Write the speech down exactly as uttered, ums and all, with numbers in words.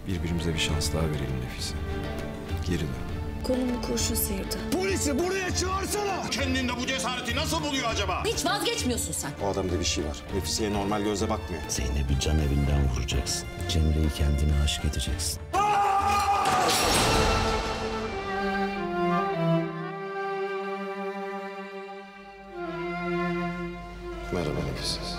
Birbirimize bir şans daha verelim Nefise. Geri dön. Kolumu kurşun sıyırdı. Polisi buraya çağırsana! Kendinde bu cesareti nasıl buluyor acaba? Hiç vazgeçmiyorsun sen. O adamda bir şey var. Nefise'ye normal gözle bakmıyor. Zeynep'i can evinden vuracaksın. Cemre'yi kendine aşık edeceksin. Merhaba Nefise.